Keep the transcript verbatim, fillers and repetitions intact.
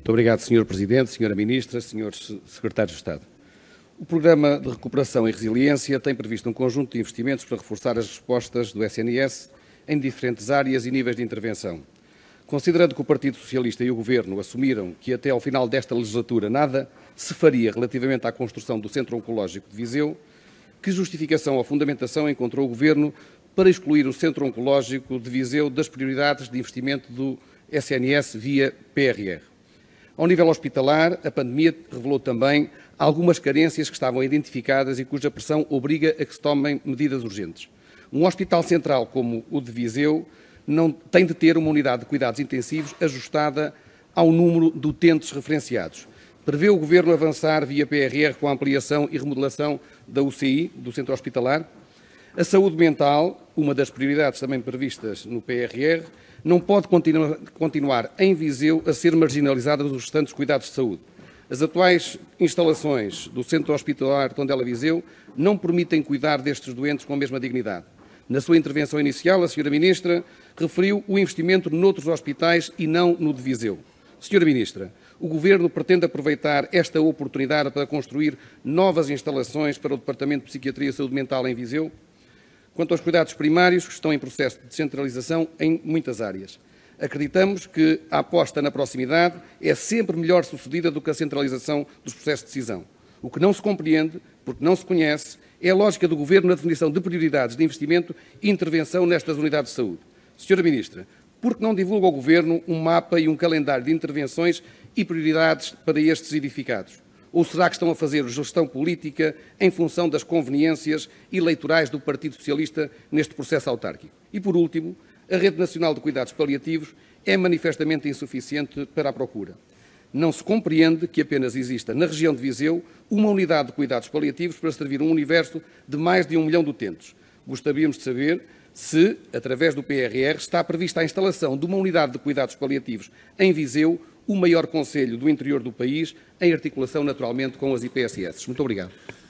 Muito obrigado, senhor Presidente, senhora Ministra, senhores Secretários de Estado. O Programa de Recuperação e Resiliência tem previsto um conjunto de investimentos para reforçar as respostas do S N S em diferentes áreas e níveis de intervenção. Considerando que o Partido Socialista e o Governo assumiram que até ao final desta legislatura nada se faria relativamente à construção do Centro Oncológico de Viseu, que justificação ou fundamentação encontrou o Governo para excluir o Centro Oncológico de Viseu das prioridades de investimento do S N S via P R R? Ao nível hospitalar, a pandemia revelou também algumas carências que estavam identificadas e cuja pressão obriga a que se tomem medidas urgentes. Um hospital central como o de Viseu não tem de ter uma unidade de cuidados intensivos ajustada ao número de utentes referenciados. Prevê o Governo avançar via P R R com a ampliação e remodelação da U C I, do centro hospitalar? A saúde mental, uma das prioridades também previstas no P R R, não pode continu- continuar em Viseu a ser marginalizada dos restantes cuidados de saúde. As atuais instalações do Centro Hospitalar Tondela Viseu não permitem cuidar destes doentes com a mesma dignidade. Na sua intervenção inicial, a senhora Ministra referiu o investimento noutros hospitais e não no de Viseu. senhora Ministra, o Governo pretende aproveitar esta oportunidade para construir novas instalações para o Departamento de Psiquiatria e Saúde Mental em Viseu? Quanto aos cuidados primários, que estão em processo de descentralização em muitas áreas, acreditamos que a aposta na proximidade é sempre melhor sucedida do que a centralização dos processos de decisão. O que não se compreende, porque não se conhece, é a lógica do Governo na definição de prioridades de investimento e intervenção nestas unidades de saúde. senhora Ministra, por que não divulga ao Governo um mapa e um calendário de intervenções e prioridades para estes edificados? Ou será que estão a fazer gestão política em função das conveniências eleitorais do Partido Socialista neste processo autárquico? E, por último, a Rede Nacional de Cuidados Paliativos é manifestamente insuficiente para a procura. Não se compreende que apenas exista na região de Viseu uma unidade de cuidados paliativos para servir um universo de mais de um milhão de utentes. Gostaríamos de saber se, através do P R R, está prevista a instalação de uma unidade de cuidados paliativos em Viseu, o maior concelho do interior do país, em articulação naturalmente com as I P S S. Muito obrigado.